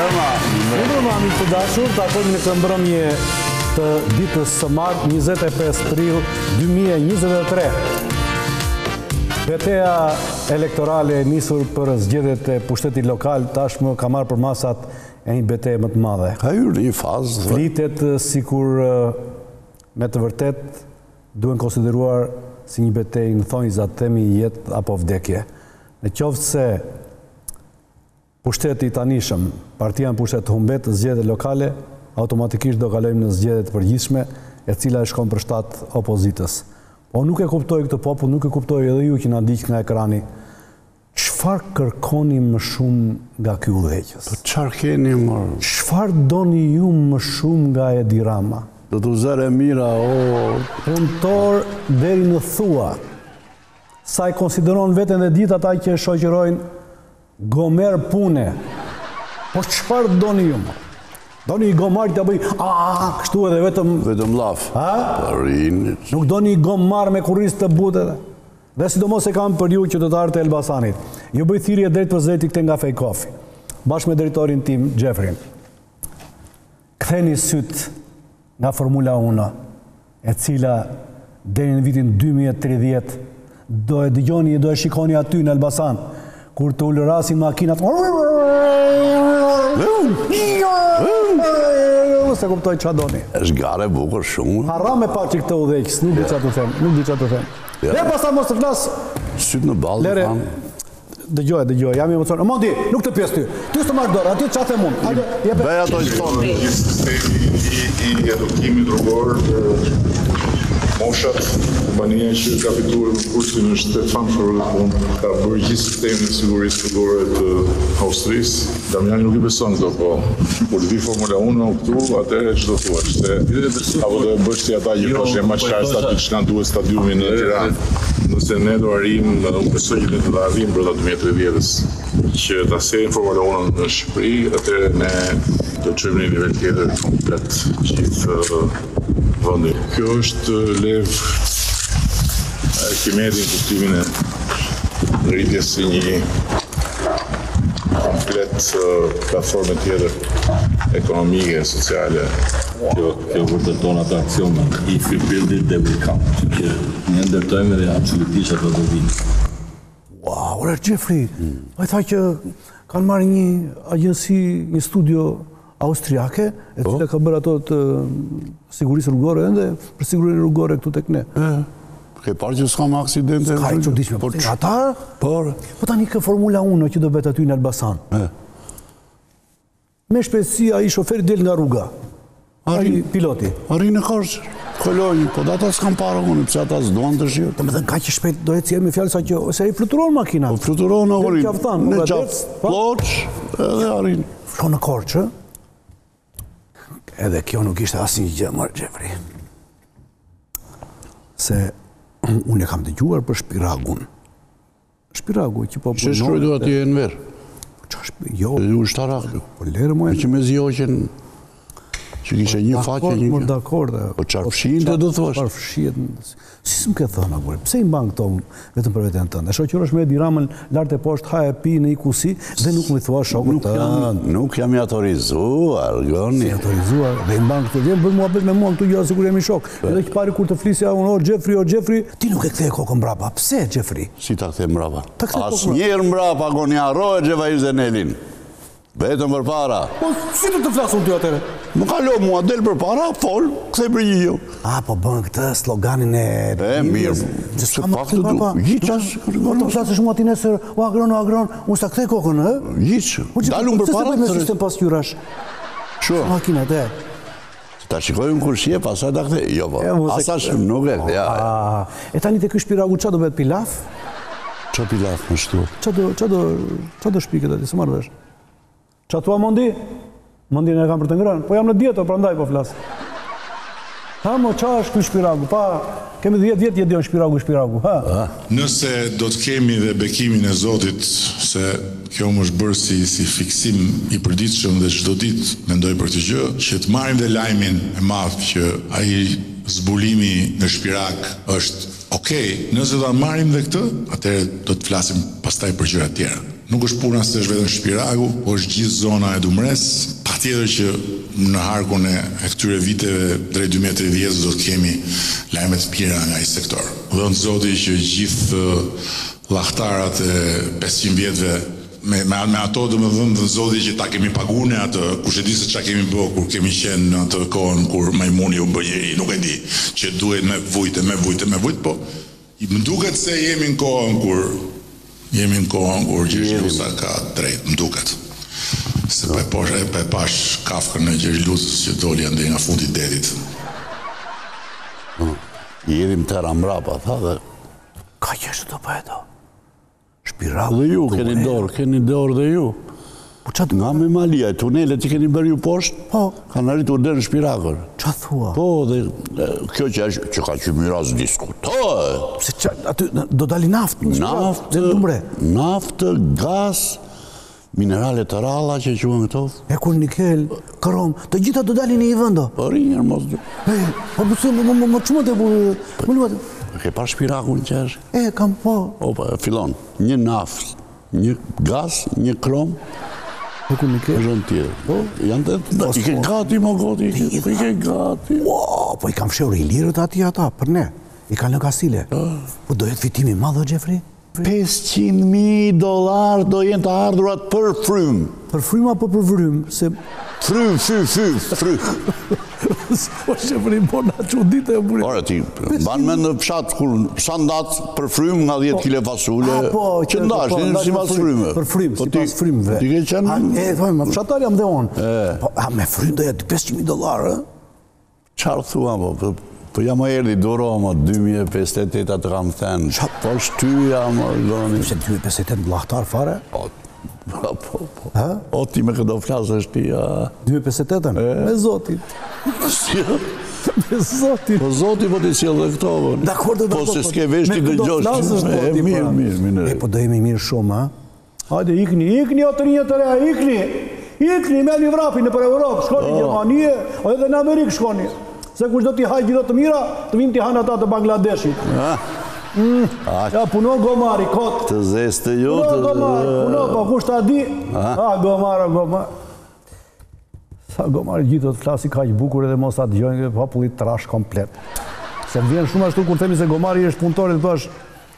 Mbrëma, miq të dashur, takojmë në këtë mbrëmje të ditës së martë, 25 prill 2023. Betejë elektorale e nisur për zgjedhjet e pushtetit lokal tashmë ka marrë për masat e një betejë më të madhe. Ka hyrë një fazë. Flitet sikur me të vërtet duhen konsideruar si një betejë në thonjza, themi jetë apo vdekje. Në qoftë se pushteti i tanishëm, partia në pushtet humbet zgjedhjet lokale, automatikisht do kalojmë në zgjedhje të përgjithshme, e cila e shkon për shtat opozitës. Po nuk e kuptoj këtë popull, nuk e kuptoj edhe ju që na ndiq nga ekrani. Çfarë kërkoni më shumë nga ky udhëheqës? Po çfarë keni më? Çfarë doni ju më shumë nga Edi Rama? Do të zërë mira, punëtor deri në thua. Sa i konsideron veten dhe ditë ata që shoqërojnë gomer pune. Po çfarë doni ju më? Doni i gomar të bëj, kështu edhe vetëm laf. Nuk doni i gomar me kurriz të butë. Dhe sidomos e kam për ju qytetarët e Elbasanit. Ju bëj thirrje drejt për zëti këte nga Fej Kofi, bashkë me drejtorin tim, Gjefrin. Ktheni syt nga Formula 1, e cila deri në vitin 2030 do e dëgjoni, do e shikoni aty në Elbasan, kur të ulërasin makinat. Se kuptoj çfarë doni. Është gare bukur shumë. Harra me pa që këtë udhëheqës, nuk di çfarë të them, nuk di çfarë të them. Le pastaj mos të flas. Syt në ballë. Lere, dëgjoj, jam i emocionuar. Mondi, nuk të pjes ty. Ty s'të marr dorë, aty çfarë them unë. Hajde, jep. Bëj ato historinë. Sistemi i edukimit rrugor, moshat, kompania që ka fituar konkursin është e famshme ka bërë gjithë sistemin e sigurisë rrugore të Austrisë. Damiani nuk i beson këto, po kur vi Formula 1 këtu, atëherë çdo thuaç se apo do e bësh si ata që thoshin më çfarë stadium që kanë duhet stadiumin në Tiranë. Nëse ne do arrijmë, unë besoj që ne do arrijmë brenda 2030-s që ta sjellin Formula 1 në Shqipëri, atëherë ne do të çojmë në nivel tjetër komplet gjithë vendin. Kjo është lev Arkimedesin kuptimin e rritjes së një komplet platforme tjetër ekonomike, sociale. Kjo vërteton atë aksion i free build-it dhe become, që ne ndërtojmë dhe absolutisht ato do vinë. Wow, ore Gjefri, ai tha që kanë marrë një agjenci, një studio austriake, e cila ka bërë ato të sigurisë rrugore dhe për sigurinë rrugore këtu tek ne. Ke parë që s'kam aksidente? Ka i çuditshme. Ata? Po tani kë Formula 1 që do bëhet aty në Elbasan. Me shpejtësi ai shoferi del nga rruga. Ai piloti. Arrin në Korçë. Kolonjë, po ata s'kan parë unë, pse ata s'duan të shijojnë. Domethënë kaq shpejt do ecë me fjalë sa që ose ai fluturon makina. Po fluturon në orin. Në qafë ploç edhe arrin. Shkon në Korçë. Edhe kjo nuk ishte asnjë gjë më Gjefri. Se unë e kam dëgjuar për Shpiragun. Shpiragu që po punon. Ç'e shkruaj atje në ver? Jo. Ju ushtarak. Po lere më. Që me zgjoqen që kishe një faqe një. Po dakord. Po çfarë fshinte do thosh? Çfarë fshihet? Si s'm ke thënë apo? Pse i mban këto vetëm për veten tënde? Shoqërosh me Edi Ramën lart e poshtë, ha e pi në një kusi dhe nuk më thua shokut tënd. Nuk jam i autorizuar, Goni. Si autorizuar dhe i mban këtë vjen bën muhabet me mua këtu jo sikur jemi shok. Edhe që pari kur të flisja unë o Gjefri, ti nuk e kthe kokën mbrapa. Pse Gjefri? Si ta kthe mbrapa? Asnjëherë mbrapa Goni harrohet Xhevair Zenelin. Vetëm për para. Po si do të flas unë ty atëre? Më kalo mua, del për para, fol, kthej përgjigje. Po bën këtë sloganin e mirë. Se pak të du. Gjiças, do të flasësh mua ti nesër, o agron, unë sta kthej kokën, ë? Gjiç. Dalum për para. Me sistem pasqyrash. Shu. Makinat e. Ta shikojmë kur shije, pastaj ta kthej. Jo po. Asash nuk e kthej. E tani te ky Shpiragu çfarë do bëhet pilaf? Çfarë pilaf më shtu? Çfarë do shpiket aty, s'e marr vesh. Qa tua Mondi? Mondi në e kam për të ngrënë. Po jam në dieto, prandaj po flas. Ha, mo, qa është ky Shpiragu? Pa, kemi 10 vjet që dion Shpiragu, ha? Nëse do të kemi dhe bekimin e Zotit, se kjo më është bërë si fiksim i përditshëm dhe çdo ditë mendoj për këtë gjë, që të marrim dhe lajmin e madh që ai zbulimi në Shpirag është okej. Nëse do ta marrim dhe këtë, atëherë do të flasim pastaj për gjëra të tjera. Nuk është puna se është vetëm Shpiraku, po është gjithë zona e Dumres. Patjetër që në harkun e këtyre viteve drejt 2030 do të kemi lajme të mira nga ai sektor. Dhënë Zoti që gjithë llahtarat e 500 vjetëve me ato do më dhënë Zoti që ta kemi paguar atë, kush e di se çka kemi bërë kur kemi qenë në atë kohën kur majmuni u bë njeri, nuk e di, që duhet me vujt, po më duket se jemi në kohën kur Gjergjelusa ka drejt, më duket. Se pe pash Kafkën në Gjergjelusës që doli ande nga fundi i detit. Jerim tëra mrapa, tha dhe... Ka qeshtë të pëjto? Shpiraku... Dhe ju, keni dorë dhe ju. Nga me Malia, tunelet që keni bërë ju poshtë, kanë arritur deri në Shpirakun. Qa thua? Po, dhe kjo që ka që miras diskutohet. Se që, aty, do dali naftë në Shpirakun? Naftë, gaz, minerale të ralla që quhen këto. Kur nikel, krom, të gjitha do dali në i vëndo. Po rinjër, mos du. Po përse, më qëmë të burë. Ke pa Shpirakun që është? Kam po. Opa, fillon, një naftë, një gaz, një krom, kur nikel. Është në tjerë. Po, janë të... I ke gati, mo goti, i ke gati. Po i kam fsheur i lirët ati ata, për ne. I kanë në kasile. Po do jetë fitimi madhë, Gjefri? $500.000 do jenë të ardhurat për frym. Për frym apo për vrym? Frym. Po Gjefri, po na që ditë e burit. Ora, ti, banë me në pshat, kur sandat për frym nga 10 kile fasule, që ndash, si mas fryme. Për frym, si pas frymve. Ti ke qenë? Me fshatar jam dhe onë. Me frym do jetë $500.000, Qarë thua, po jam o erdi do Roma, 2058 atë kam thënë. Po shtyja, më goni. Se 2058 në lahtar fare? Po. O ti me këdo flasë është ti, 2058? Me Zotin. Me Zotin. Po Zotin po ti sjell dhe këto. Dakor, po se s'ke vesh ti dëgjosh. Mirë. Po do jemi mirë shumë, ha? Hajde, ikni o të rinjë të rea, ikni me një vrapi në për Europë, shkoni Gjermanie, edhe në Amerikë shkoni. Se kush do t'i hajë gjithë të mira, të vim t'i hanë ata të Bangladeshit. Ja, puno gomari, kot. Të zeste ju. Puno gomari, po kush t'a di? Gomar. Sa gomari gjithë të flasi ka që bukur edhe mos t'a dëgjojnë, popullit trash komplet. Se më vjen shumë ashtu kur themi se gomari është punëtorit, të bësh,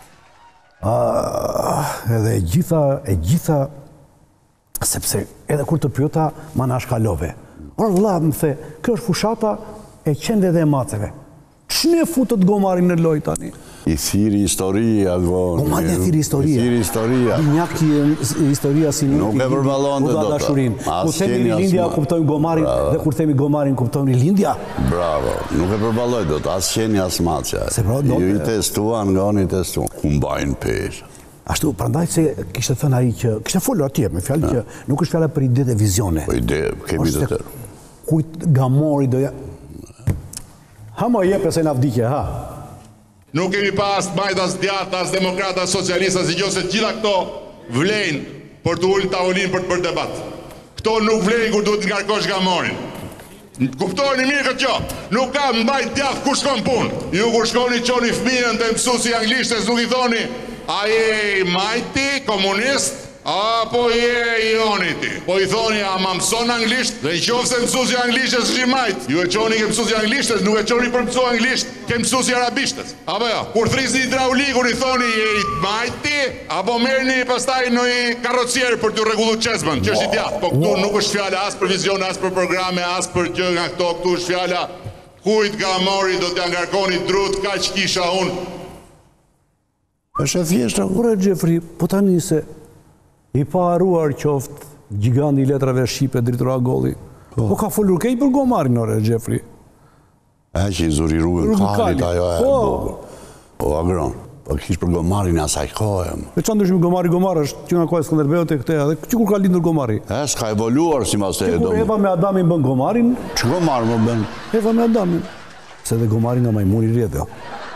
edhe e gjitha, sepse edhe kur të pyeta, ma na shkalove. Por vëlla, më the, kjo është fushata e qende dhe e maceve. Ç'ne futët gomari në lojë tani? I thiri historia, Gomari e thiri historia. Njaki historia si një nuk e përballon të dashurin. Kur themi rilindja, kuptojmë gomarin, dhe kur themi gomarin, kuptojmë rilindja. Bravo, nuk e përballoj dot, as qeni as macja. Ju i testuan, nga unë i testuan, ku mbajnë peshë. Ashtu, prandaj se kishte thënë ai që, kishte folur atje, me fjalë që nuk është fjala për ide dhe vizione. Po ide, kemi të tërë. Kujt gamori do ja... Ha më jepe se na vdikje, ha. Nuk kemi pas majtas djatas, demokratas, socialistas, i gjose gjitha këto vlejnë për të ullë tavolin për të bërë debat. Këto nuk vlejnë kur duhet të ngarkosh gamorin. Kuptojnë mirë këtë që, nuk ka mbajt djath kur shkon punë. Ju kur shkoni qoni fëmijën të mësuesi anglishtes nuk i thoni, a je majti, komunist, apo je ioniti. Po i thoni, a ma mëson anglisht, dhe i qofë se mësuesi anglishtes është i majt. Ju e qoni ke mësuesi anglishtes, nuk e qoni për mësu anglisht, ke mësuesi arabishtes. Apo jo, kur thrisni hidraulikur i thoni, je i majti, apo merrni pastaj në i karrocier për t'u rregullu çezmën, që është i djathtë. Po këtu nuk është fjala as për vizion, as për programe, as për gjë nga këto, këtu është fjala kujt gamori do t'ja ngarkoni drut, kaq kisha unë. Është e thjeshtë, Ore Gjefri, po tani se i pa haruar qoftë gjiganti i letrave shqipe dritura Golli. Po ka folur kej për gomarin, ore Gjefri. E që i zuriruën kalit, ajo e bukur. Po agron. Po kish për gomarin asaj kohë. E që ndryshme gomari është që nga kohë Skënderbeut e këte, dhe që kur ka lindur gomari? S'ka evoluar si mas të Që kur Eva me Adamin bën gomarin? Që gomar më bën? Eva me Adamin. Se dhe gomarin nga majmuri rrjedhë.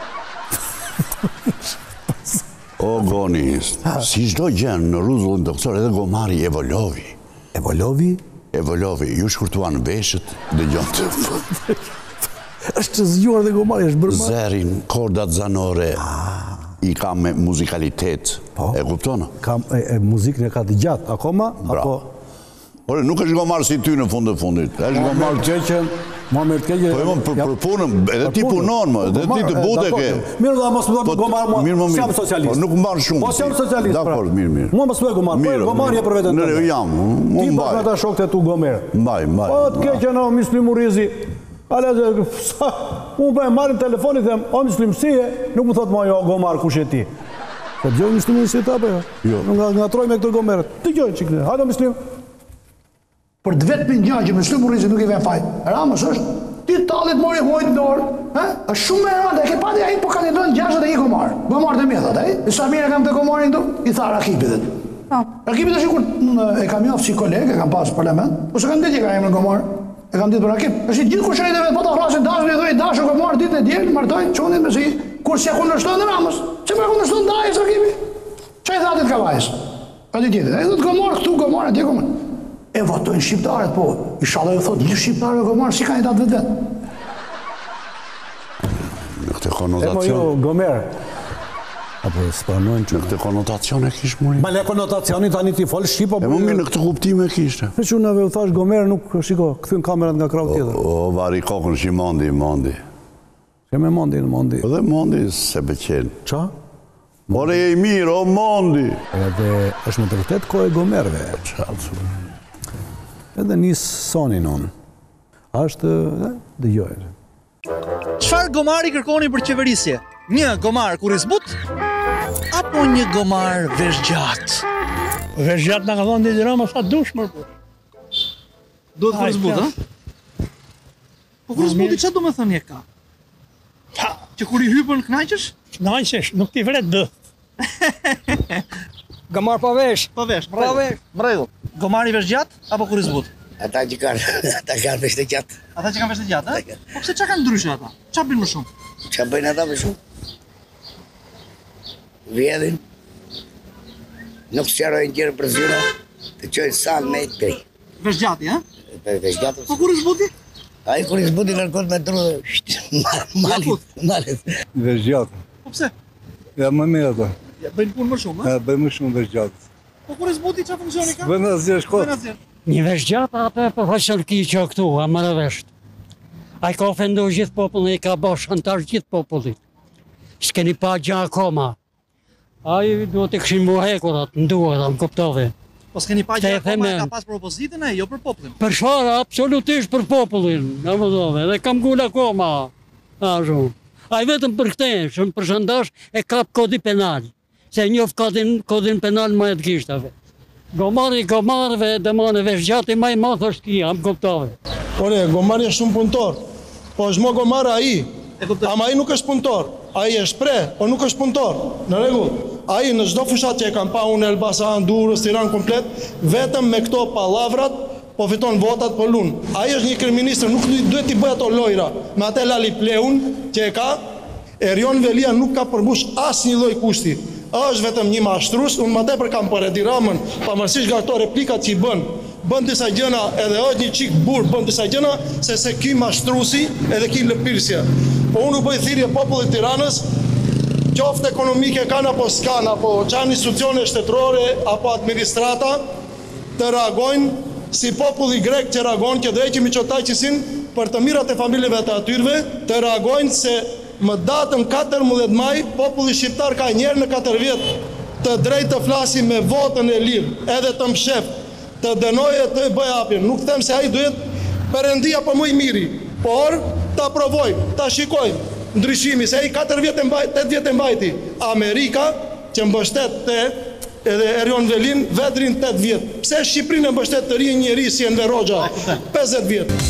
O goni, si çdo gjë në rrezullin doktor, edhe gomari evoluovi. Evoluovi, ju shkurtuan veshët, dëgjon të. Është zgjuar dhe gomari, është bërë. Zerin, kordat zanore, i ka me muzikalitet. Po. E kuptona? Muzikën e ka dëgjat akoma? Apo... Ore, nuk është gomar si ty në fund të fundit. Është gomar Keqen, Muamer Keqen... Po e për punën, edhe ti punon, më, edhe ti të bute ke... Mirë, da mos më thonë gomar, si jam socialist. Nuk mbarë shumë. Po si jam socialist, pra. Dakor, mirë. Mua mos më gomar, po gomar je për vetën tënde. Jam, ti pas me ta shokët e tu gomer. Mbaj. Po të Keqen, o Mislim Urizi, unë për e marrin telefonit dhe o Mislim Sije, nuk më thotë ma jo gomar kush e ti. Po të gjojnë Mislim Urizi ta për jo? Nga troj me këtë gomerët. Të gjojnë që këtë. Hajdo Mislim. Për të vetë për një që Mislim Urizi nuk i ven fajt. Ramës është, ti talit mori hojtë në dorë, është shumë me rande, e ke pati aji po kandidojnë 61 gomar. Gomar të mjethat, i Samir e kam të gomarin tu, i tha Rakipit. Rakipit është i kur e kam jafë si kolegë, e kam pasë parlament, po se kam ditë i ka emë në gomar, e kam ditë për Rakip. është i gjithë kur shërejt e vetë, po të hrasin dashën, i dhoj dashën gomar, ditë e djelë, martojnë, qonit me si, kur se kundërshtojnë në Ramës, që me kundërshtojnë dajës Rakipi? Që i dhatit ka vajës? Ka di tjetit, e dhëtë gomar, këtu gomar, atje gomar. E votojnë shqiptarët, po, inshallah ju thotë, gjithë shqiptarët e gomarë si kandidat vetë. Në këtë konotacion... E mo jo, Gomer, apo s'pranojnë që... Në këtë konotacion e kishë muri. Ma le konotacionit tani ti folë Shqipo... E më mi në këtë kuptime e kishtë. Në që unave u thash Gomer nuk, shiko, këthyn kamerat nga krau tjetër. O, vari kokën që mondi. Keme mondi. Dhe mondi se beqenë. Qa? Ore e i mirë, o mondi. Edhe është në të vërtet ko e Gomerve. Edhe njës sonin unë. Ashtë dëgjojnë. Çfarë gomari kërkoni për qeverisje? Një gomar kurizbut apo një gomar veshgjat? Veshgjat nga ka thonë Didi Rama sa dush mërë po. Duhet kurizbut, ha? Po kurizbuti që do me thënë ka? Që kur i hypën knajqësh? Knajqësh, nuk ti vret dë. Gomar pa vesh. Mregull. Gomari veshgjat apo kurizbut? Ata që kanë vesh të gjatë. Ata që kanë vesh të gjatë, ha? Po pse çka kanë ndryshe ata? Ç'a bëjnë më shumë? Ç'a bëjnë ata më shumë? Vjedhin. Nuk sqarojnë gjërë për zyra, të qojnë salë me të pej. Veshgjati, ha? Veshgjati. Po kurizbuti? Ai kurizbuti kërkon me tru malit. Veshgjati. Po pse? Ja më mirë ato. Bëjnë punë më shumë, ha? Bëjnë më shumë veshgjati. Po kurizbuti ç'a funksioni ka? Bëjnë asgjë shkollë. Një veshgjata atë e profesor Kiqo këtu, a më rëvesht. A i ka ofendu gjithë popullin, i ka bo shantar gjithë popullit. S'keni pa gjë akoma. A i duhet të këshin mu hekurat, në duhet, më kuptove. Po s'keni pa gjë akoma, ka pas për opozitën e, jo për popullin. Për shara, absolutisht për popullin, në më dove, dhe kam gull akoma. A i vetëm për këte, shumë për shëndash e kap kodi penal, se njof kodin penal më e të kishtave. Gomarve dhe ma në veshgjati ma i math është kia, më kuptove. Ore, gomari është shumë punëtor, po është mo gomara aji, ama aji nuk është punëtor, aji është pre, po nuk është punëtor, në regull. Aji në çdo fushat që e kam pa unë Elbasan, Durrës, Tiranë komplet, vetëm me këto pallavrat, po fiton votat po lunë. Aji është një kryeministër, nuk duhet t'i bëj ato lojra, me atë lali pleun që e ka, Erion Velia nuk ka përmbush asnjë lloj kushti. Është vetëm një mashtrus, unë më tepër kam për Edi Ramën, pavarësisht nga ato replikat që i bën disa gjëna, edhe është një çik burr, bën disa gjëna, se ky mashtrusi edhe ky lëpirsje. Po unë u bëj thirrje popullit të Tiranës, qoftë ekonomike kanë apo s'kan, apo çan institucione shtetërore apo administrata, të reagojnë si populli grek që reagon që do heqim Miçotaqisin për të mirat e familjeve të atyre, të reagojnë se më datën 14 maj, populli shqiptar ka njerë në 4 vjetë të drejtë të flasi me votën e lirë, edhe të mshef, të dënoje të bëj hapjen. Nuk them se ai duhet perëndia po më i miri, por ta provoj, ta shikoj ndryshimi, se ai 4 vjetë mbajti, 8 vjetë mbajti. Amerika që mbështet te edhe Erion Velin vedrin 8 vjetë. Pse Shqipërinë mbështet të rinj njeri si Enver Hoxha 50 vjetë.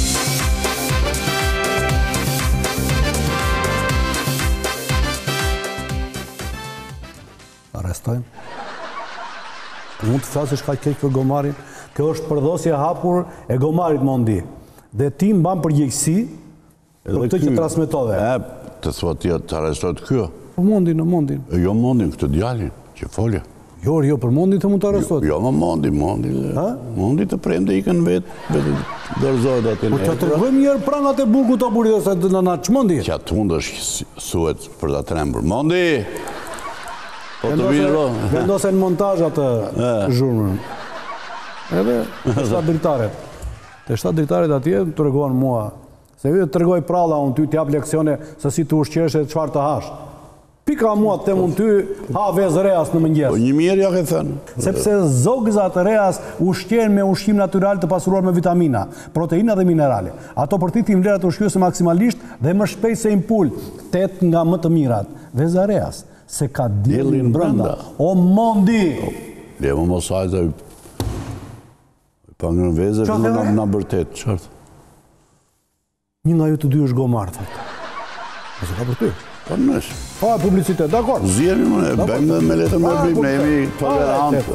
Arrestojmë. Mund të thasësh ka keq për Gomarin, kjo është përdhosje hapur e Gomarit mondi. Dhe ti mban përgjegjësi për këtë që transmetove. Të thua ti të arrestohet kjo? Po mondin. Jo mondin, këtë djalin, që folja. Jo, për mondin të mund të arrestohet. Jo, më mondi të premte ikën vetë dorëzohet atë. Po të tregojmë njërë prangat e buku të burit ose në çmondi. Që atë mund është thuhet për ta trembur. Mondi! Po të vinë ro. Vendose në montazh atë zhurmën. Edhe te 7 dritaret. Te 7 dritaret atje të treguan mua se vetë tregoj pralla unë ty t'jap leksione se si të ushqesh e çfarë të hash. Pika mua të them unë ty ha vezë reas në mëngjes. Po një mirë ja ke thënë. Sepse zogëzat reas ushqen me ushqim natyral të pasuruar me vitamina, proteina dhe minerale. Ato përtitin vlerat ushqyese maksimalisht dhe më shpejt se impul, 8 nga më të mirat. Veza reas, se ka diellin brenda. O mondi! Lemo mos hajtë pa ngërën vezë, në bërtet, qartë. Një nga ju të dy është gomar, thëtë. Nëse ka për ty. Pa nësh. Pa publicitet, dakor. Zjemi më, bëjmë me letër me bim, ne jemi tolerant.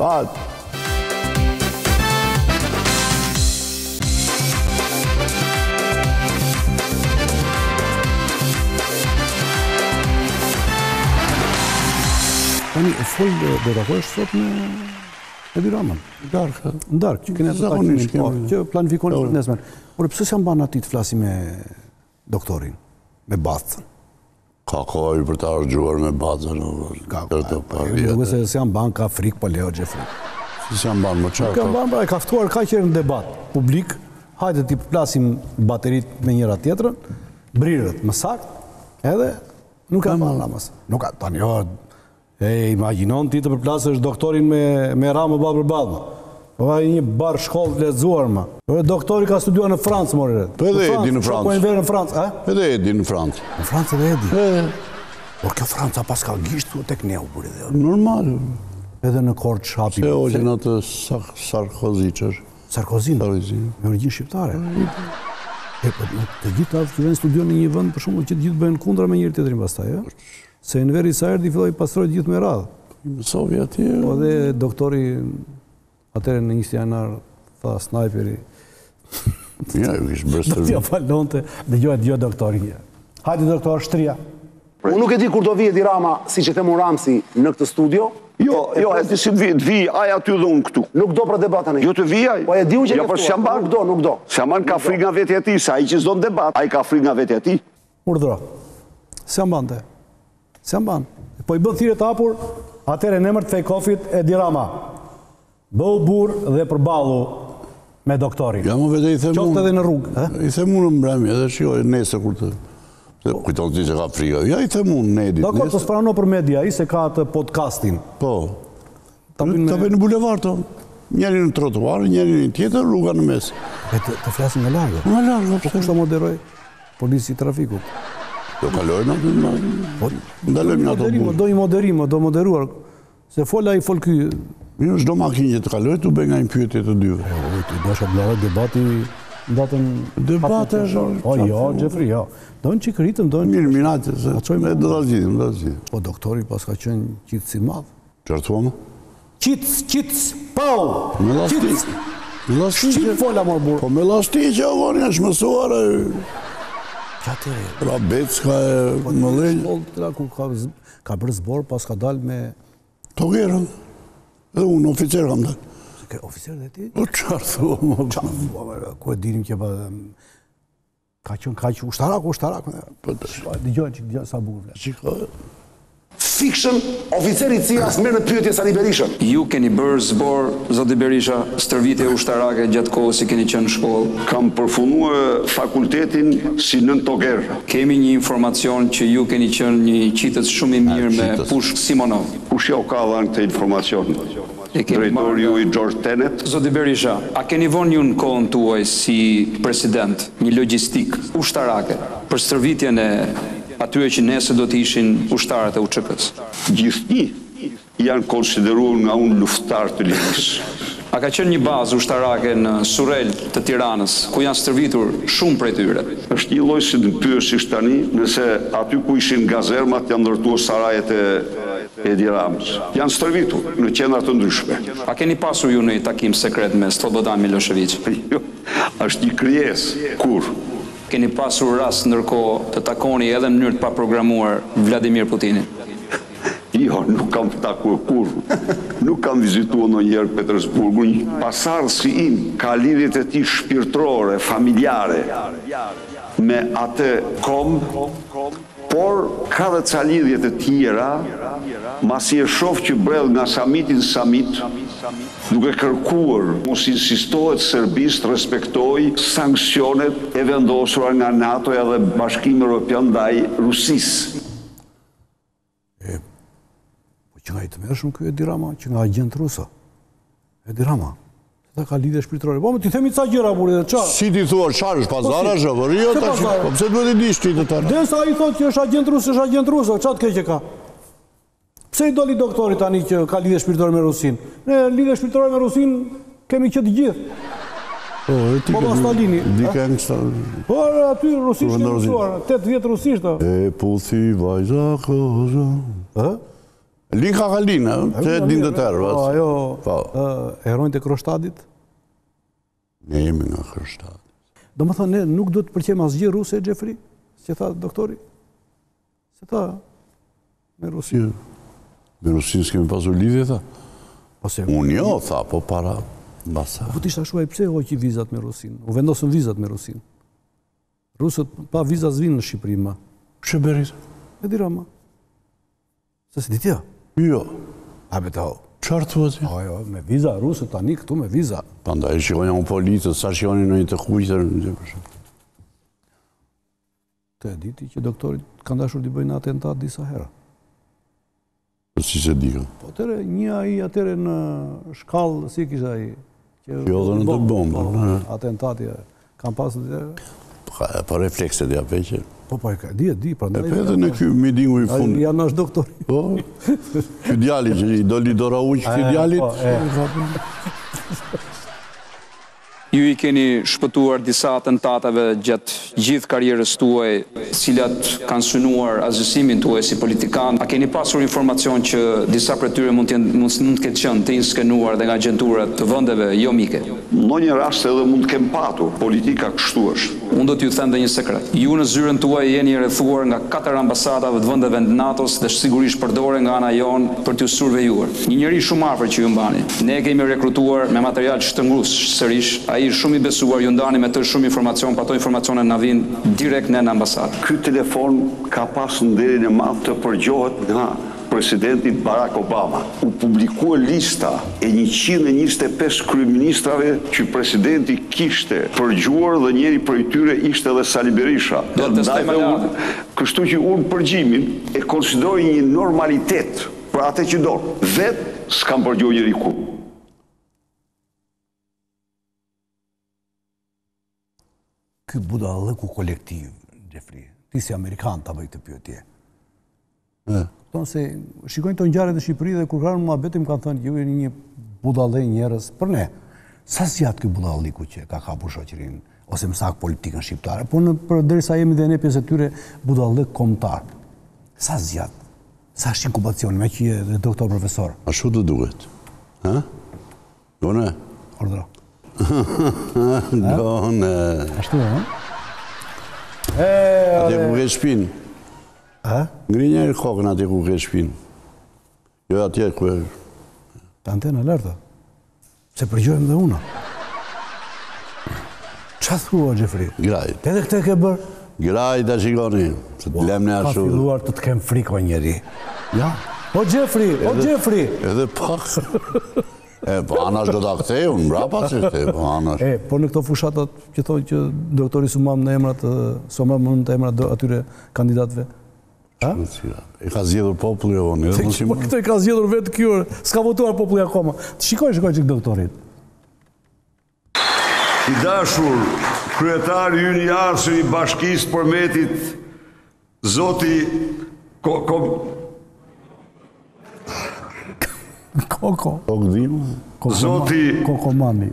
Tani, full do të akosh sot me Edi Ramën. Në darkë, që këne të takimin, që planifikoni për nesmen. Por pëse s'jam banë ati të flasi me doktorin, me Bacën? Ka kohë për të argjuar me Bacën. Duke se s'jam banë ka frikë për Leo Gjefri. Si s'jam banë më qarë? Ka banë, e kaftuar ka qërë në debat publik, hajde t'i plasim baterit me njëra tjetërën, brirët më sakt, edhe nuk e banë namës. Nuk e tani, imaginon ti të përplasësh doktorin me Ramë bërë për badë. Po e një barë shkollë të lezuar ma. Doktori ka studuar në Francë, morire. Po edhe Edi në Francë. Po e verë në Francë, Edhe Edi në Francë. Në Francë edhe Edi? Por kjo Franca pas ka gishtë tek neu, për edhe. Normal. Edhe në korë të shapi. Se oqen atë Sarkozy qërë. Sarkozy? Me origjinë shqiptare. Të gjithë atë që venë studion në një vënd, për shumë që të gjithë bëjnë kundra me njëri tjetrin pastaj, se në veri sa erdi filloj pastroj gjithë me radhë. Mësovi atje. Po dhe doktori, atëre në njështë janar, tha snajperi. Ja, ju kishë bërë Do t'ja falonte, dhe gjo doktori. Hajde doktor, shtria. Unë nuk e di kur do vi Edi Rama, si që themu Ramsi, në këtë studio. Jo, e di si të vi, aja ty dhe unë këtu. Nuk do për debatën e. Jo të vi aj. Po e di unë që këftuar, nuk do. Shaman ka fri nga vetja ti, sa i që zdo në debat, a i ka fri nga vetja ti. Urdhro, se mbante. Se mban. Po i bën thirrje të hapur, atëre në emër të Fejkofit Edi Rama. Bëu burr dhe përballu me doktorin. Ja, më vete i themu. Qoftë edhe në rrugë, I themu në mbrëmje, edhe shikoj nesër kur të kujton ti që ka frikë. Ja, i themu në Edit. Dakor, të sprano për media, i se ka atë podcastin. Po. Ta bëjnë në bulevard, njëri në trotuar, njëri në tjetër, rruga në mes. Të flasin nga largë? Nga largë, po kushta moderoj polisi trafikut? Do kalojnë atë, ndalojnë ato burë. Do i moderim, do moderuar. Se fola i fol ky. Mirë, çdo makinë që të kalojë, tu bëj nga një pyetje të dyve. Ti dosh bllore debati datën debate. O jo, Gjefri, jo. Do në çik ritëm, do mirë, minatë, do ta zgjidhim, Po doktori pas ka qenë qitës i madh. Çfarë thua më? Qitës, pau. Me lastik. Shqip fola mor burr. Po me lastik që avoni është mësuar. Pra Becka e më lejnë. Ka bërë zbor, pas ka dalë me... Togerën. Edhe unë oficer kam dalë. Ke oficer dhe ti? O qarë thua më. Qarë thua, ku e dinim që pa... Ka qënë ushtarak. Dëgjojnë që sa bukur vletë. Fiction, oficeri CIA merr në pyetje Sali Berishën. Ju keni bërë zbor, zoti Berisha, stërvitje ushtarake gjatë kohës si keni qenë në shkollë? Kam përfunduar fakultetin si nën toger. Kemi një informacion që ju keni qenë një qitës shumë i mirë me Pushk Simonov. Kush ja u ka dhënë këtë informacion? Drejtori ju i George Tenet. Zoti Berisha, a keni vonë ju në kohën tuaj si president një logjistik ushtarake për stërvitjen e atyre që nesër do të ishin ushtarët e UÇK-s? Gjithnjë janë konsideruar nga unë luftar të ligës. A ka qenë një bazë ushtarake në Surrel të Tiranës, ku janë stërvitur shumë prej tyre? Është një lloj si të pyesësh tani, nëse aty ku ishin gazermat janë ndërtuar sarajet e Edi Ramës. Janë stërvitur në qendra të ndryshme. A keni pasur ju një takim sekret me Slobodan Milošević? Jo, është një krijesë. Kur? Keni pasur rast ndërkohë të takoni edhe në mënyrë të paprogramuar Vladimir Putinin? Jo, nuk kam takuar kur. Nuk kam vizituar ndonjëherë Petersburgun. Pasardhësi im ka lidhjet e tij shpirtërore, familjare me atë kombë, por ka dhe ca lidhje të tjera masi e shoh që brell nga samiti në samit, duke kërkuar mos insistohet Serbisë të respektojë sanksionet e vendosura nga NATO-ja dhe Bashkimi Evropian ndaj Rusisë. Po që nga i të mërshëm kjo Edi Rama, që nga agent rusa. Edi Rama. Ta ka lidhje shpirtërore. Po, ti themi ca gjëra burri, ç'a? Si ti thua, çfarë është pazara, zhavëri, jo tash. Po pse duhet të dish ti këtë? Derisa ai thotë që është agent rus, ç'a të keq e ka? Pse i doli doktori tani që ka lidhje shpirtërore me Rusinë? Ne lidhje shpirtërore me Rusinë kemi që të gjithë. Po, ti ke Stalini. Dikën Stalini. Po, aty rusisht e mësuar, 8 vjet rusisht. E puthi vajza koza. Ë? Linka Kalina, që e din të tërë. Ajo, herojnë të Kroshtadit? Ne jemi nga Kroshtadit. Do më thënë, ne nuk do të përqem asgjë ruse, Gjefri? Që tha doktori? Se tha, me Rusinë. Me Rusinë s'kemi pasur lidhje, tha? Unë jo, tha, po para mbasa. Po t'ishtë ashuaj, pse hoqi vizat me Rusinë? U vendosën vizat me Rusinë. Rusët pa vizat zvinë në Shqipëri, ma. Pse berit? Edi Rama. Se si ditja? Jo. A be ta ho. Qarë thua ti? Jo, me viza, rusët tani këtu me viza. Pandaj shikoja unë politët, sa shikoni në një të kujtër. Të e diti që doktorit kanë dashur t'i bëjnë atentat disa hera. Si se dikën? Po tëre, një ai atere në shkallë, si kisha ai? Jo dhe në të bombë. Atentati, kam pasë të Po reflekset ja peqe. Po, di. E edhe në kjo mi dingu i fundë. Janë është doktori. Po, kjo djali që i doli dora uqë, kjo djalit. Ju i keni shpëtuar disa atentatave gjatë gjithë karierës tuaj, cilat kanë synuar azhësimin tuaj si politikan. A keni pasur informacion që disa prej tyre mund të ketë qenë të inskenuar dhe nga agenturat të vendeve jo mike? Në një rast edhe mund të kem patur, politika kështu është. Unë do t'ju them dhe një sekret. Ju në zyrën tuaj jeni rrethuar nga 4 ambasadave të vendeve të NATO-s dhe sigurisht përdore nga ana jonë për t'ju survejuar. Një njeri shumë afër që ju mbani. Ne kemi rekrutuar me material shtrëngues sërish. Ai shumë i besuar, ju ndani me të shumë informacion, pa ato informacione na vinë direkt në ambasadë. Ky telefon ka pasur nderin e madh të përgjohet nga presidenti Barack Obama. U publikua lista e 125 kryeministrave që presidenti kishte përgjuar dhe njëri prej tyre ishte edhe Sali Berisha. Kështu që unë përgjimin e konsideroj një normalitet për atë që do. Vetë s'kam përgjuar njëri ku. Ky budallëku kolektiv, Gjefri, ti si Amerikan ta bëj të pyetje. Tonë se shikojnë të ngjarjet në Shqipëri dhe kur kanë muhabetim kanë thënë ju jeni një budallë njerëz për ne. Sa zjat ky budalliku që ka kapur shoqërinë ose më saktë politikën shqiptare, por derisa jemi dhe ne pjesë e tyre budallëk kombëtar. Sa zjat? Sa është inkubacioni me që je doktor profesor? Ashtu do duhet. Ha? Gone? Ordra. Gone. Ashtu, ha? Atje ku ke shpinë. Ngri njerë kokën atje ku ke shpinë. Jo atje ku e... Ta antena larta. Se përgjojmë dhe una. Qa thua, Gjefri? Grajt. Edhe këte ke bërë? Grajt a shikoni. Se të lem në ashtu. Ka filluar të kem friko njeri. Ja. O Gjefri, o Gjefri. Edhe pak. Po anash do t'a kthej, unë mbrapa që kthej, po anash. Po në këto fushatat që thonë që doktori sumam në emrat, sumam në emrat atyre kandidatve. E ka zgjedhur populli o në. Këtë e ka zgjedhur vetë kjo, s'ka votuar populli akoma. Shikoj që doktorit. I dashur, kryetari ynë i arshëm i Bashkisë Përmetit, Zoti Zoti Kokomami.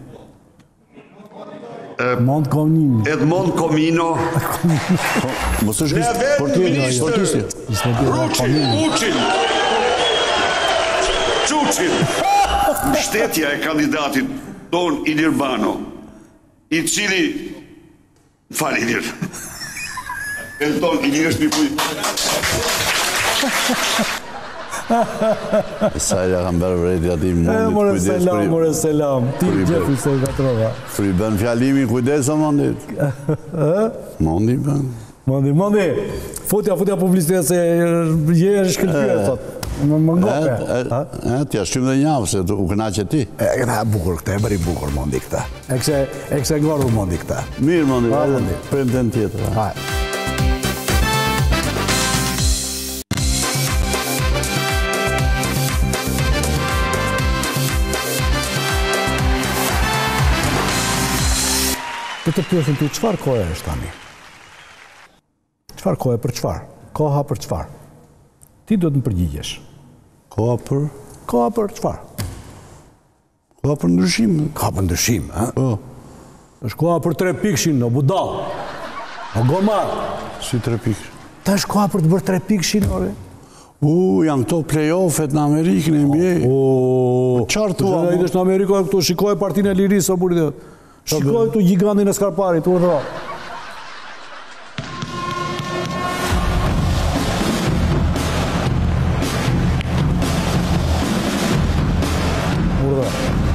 Edmond Komino. Mos është sportisti. Quçin. Mbështetja e kandidatit ton Ilir Bano, i cili Ilir. Ton Ilir është një Sa e kam bërë vrejtja ti mundit kujdes për... More selam, ti Gjefri se katrova. Fri bën fjalimin kujdes o mundit. Mundi bën. Mundi. Futja publicitet se je shkëllqyre, thot. Më ngope. T'ja shqym dhe njavë, se u kënaqe ti. Këta e bukur këta, e bëri bukur mondi këta. E kse ngorur mondi këta. Mirë mondi, prem të në tjetër. Hajde. Të pyesin ti, qëfar kohë është tani? Qëfar kohë për qëfar? Koha për qëfar? Ti do të më përgjigjesh. Koha për? Koha për qëfar? Koha për ndryshim. Koha për ndryshim, ha? është koha për 3 pikshin, o budal. O gomar. Si 3 pikshin? Ta është koha për të bërë 3 pikshin, ore? Janë këto play-offet në Amerikë, në NBA. Qartë tua, mo? Në Amerikë, këtu shikoj partinë e lirisë, o burë dhe. Shikoj të gigantin e Skarparit, urdhra. Urdhra.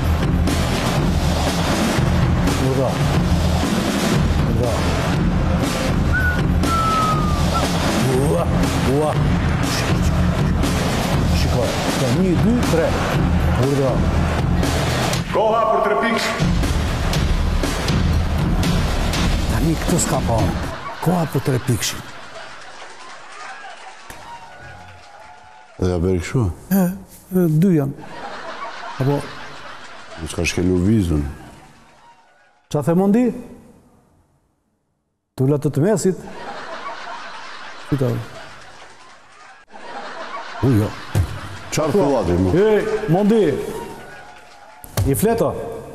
Urdhra. Urdhra. Ua. Shikoj. 1, 2, 3. Urdhra. Koha për 3 pikë. Këtë s'ka pa, koha për 3 pikshin. Dhe ja beri këshu? 2 janë. Apo... Në s'ka shkelur vizën. Qa the mondi? Tullat të mesit? Fita. Jo. Qarë të vati, mo? Mondi! I fleta?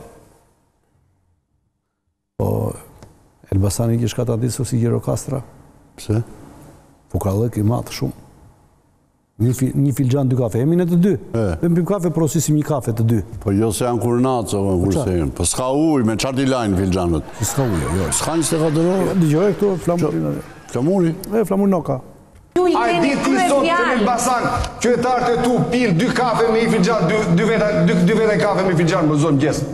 Elbasani kish ka ta disur si Gjirokastra. Pse? Fukallëk i matë shumë. Një filxan 2 kafe. Emin e të 2. Dhe më pim kafe, prosisim një kafe të 2. Po jo se janë kurnaco, kursejnë. Po s'ka uj, me qartë i lajnë filxanët. S'ka uj, jo. S'ka 24 orë. Dëgjoj këtu, flamurin. Flamuri? Flamurin noka. A e di ti sot se në Elbasan, qytetarët e tu pil 2 kafe me i filxan, 2 vete kafe me i filxan, më zonë gjesë.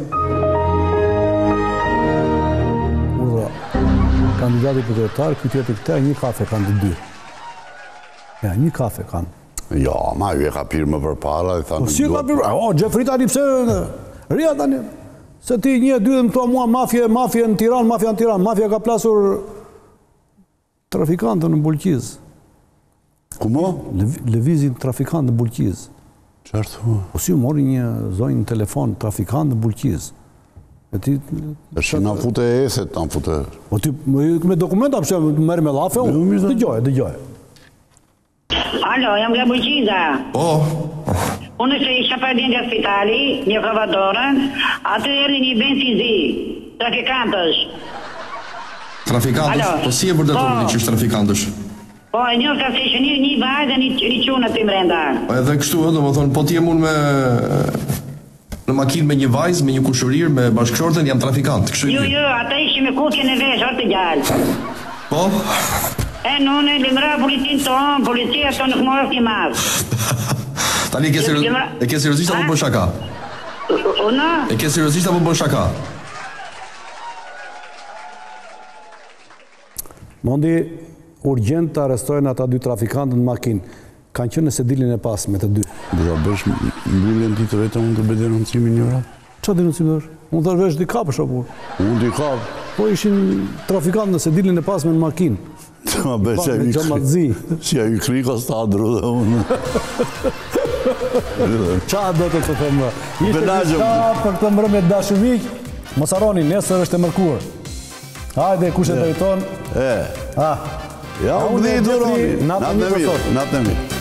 Kandidati për kryetar, këtë këta, 1 kafe kanë të 2. Ja, 1 kafe kanë. Ja, ma ju e ka pirë më për para dhe thanë... Si e ka pirë? Gjefri tani pse... Ria tani... Se ti 1, 2 dhe më thua mua mafje në Tiran, mafja ka plasur... trafikantën në Bulqiz. Ku mo? Lëvizin trafikantë në Bulqiz. Qartë thua? Po si u mori një zonjë në telefon, trafikantë në Bulqiz. Është nga fute e eset, nga fute... Po ti me dokumenta pëse merë me lafe, dëgjoj. Alo, jam nga Bulqiza. Unë se isha për një nga spitali, një provadorën, atë erdi një benzizi, trafikantësh. Trafikantësh? Po si e vërdetur një qështë trafikantësh? Po, e një ka se ishë një vaj dhe një qunë të mrenda. Edhe kështu, do më thonë, po ti e mund me... Në makinë me një vajzë, me një kushërir, me bashkëshortën, jam trafikant. Jo, ata ishi me kukje në vesh, orë të gjallë. Po? E nëne, limra politin tonë, policia tonë nuk morës një masë. Tani, e ke seriosisht apo bën shaka? Una? E ke seriosisht apo bën shaka? Mondi, urgjent të arrestojnë ata 2 trafikantët në makinë. Kanë qënë në sedilin e pas me të 2. Dhe da bësh mbulljen ti të vetë unë të be denoncimin njëra? Qa denoncimin është? Unë të rvesh di kapë shapur. Unë di kapë? Po ishin trafikantë në sedilin e pas me në makinë. Të ma besh që a ju kri kostadru dhe unë. Qa do të të thëmë? Ishte një për të mërë me dashëvik, mos harroni, nesër është e mërkur. Hajde, kush e drejton? Ja, u bëdi i duroni. Natë në mirë.